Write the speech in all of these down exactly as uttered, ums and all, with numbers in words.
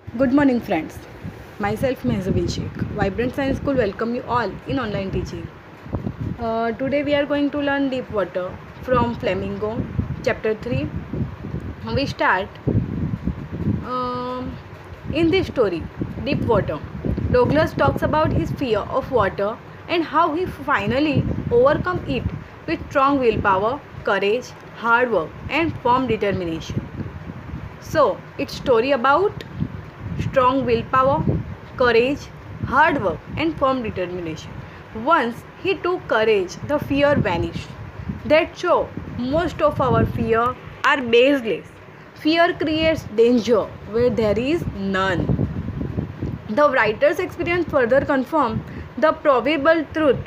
Good morning, friends. Myself Mehzabin Sheikh. Vibrant Science School welcome you all in online teaching. Uh, today we are going to learn deep water from Flamingo, chapter three. We start um, in this story, Deep Water. Douglas talks about his fear of water and how he finally overcome it with strong willpower, courage, hard work, and firm determination. So, it's story about strong willpower, courage, hard work, and firm determination. Once he took courage, the fear vanished. That's so most of our fear are baseless. Fear creates danger where there is none. The writer's experience further confirms the probable truth.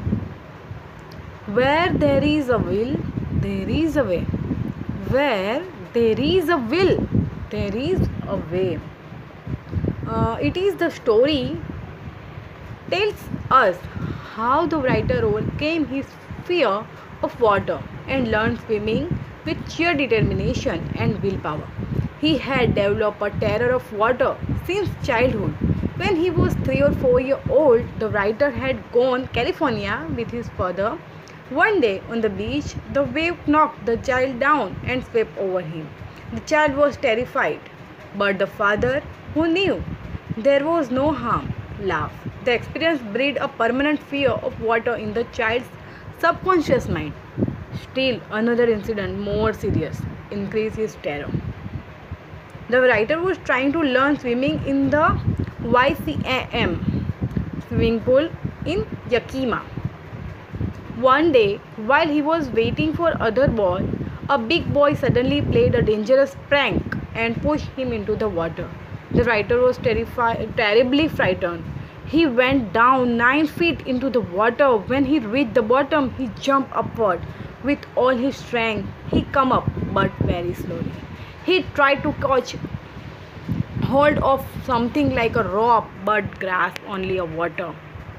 Where there is a will, there is a way. Where there is a will, there is a way. Uh, it is the story tells us how the writer overcame his fear of water and learned swimming with sheer determination and willpower. He had developed a terror of water since childhood. When he was three or four years old, the writer had gone California with his father. One day on the beach, the wave knocked the child down and swept over him. The child was terrified, but the father, who knew there was no harm, laughed. The experience bred a permanent fear of water in the child's subconscious mind. Still, another incident, more serious, increased his terror. The writer was trying to learn swimming in the Y C A M swimming pool in Yakima. One day, while he was waiting for other boy, a big boy suddenly played a dangerous prank and pushed him into the water. The writer was terrified, terribly frightened. He went down nine feet into the water. When he reached the bottom, he jumped upward with all his strength. He came up, but very slowly. He tried to catch hold of something like a rope, but grasped only a water.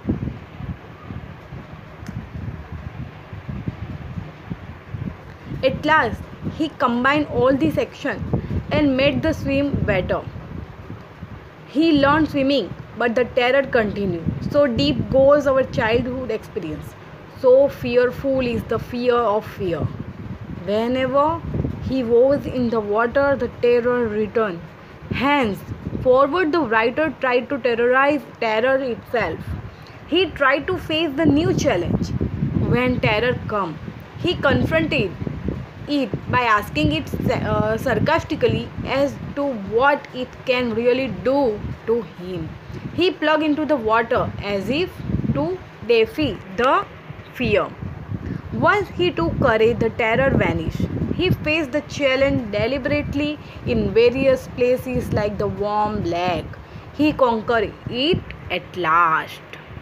At last, he combined all these actions and made the swim better. He learned swimming, but the terror continued. So deep goes our childhood experience. So fearful is the fear of fear. Whenever he was in the water, the terror returned. Hence, forward the writer tried to terrorize terror itself. He tried to face the new challenge. When terror came, he confronted it by asking it uh, sarcastically as to what it can really do to him. He plunged into the water as if to defy the fear. Once he took courage, the terror vanished. He faced the challenge deliberately in various places like the warm lake. He conquered it at last.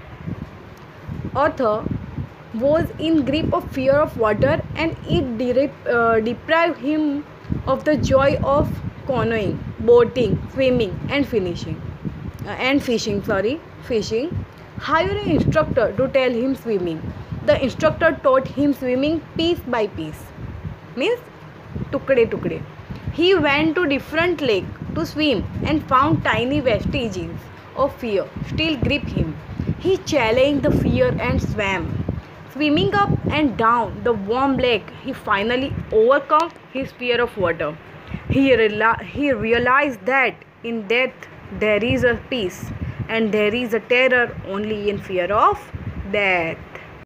Author was in grip of fear of water, and it de- uh, deprived him of the joy of canoeing, boating, swimming, and finishing uh, and fishing. Sorry, fishing. Hired an instructor to tell him swimming. The instructor taught him swimming piece by piece, means tukde tukde. He went to different lake to swim and found tiny vestiges of fear still grip him. He challenged the fear and swam. Swimming up and down the warm lake, he finally overcame his fear of water. He, reala- he realized that in death there is a peace, and there is a terror only in fear of death.